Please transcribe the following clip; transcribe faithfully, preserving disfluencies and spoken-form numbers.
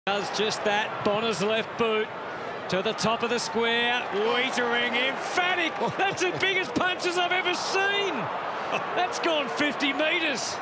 Does just that. Bonner's left boot to the top of the square. Weitering, emphatic. That's the biggest punches I've ever seen. That's gone fifty metres.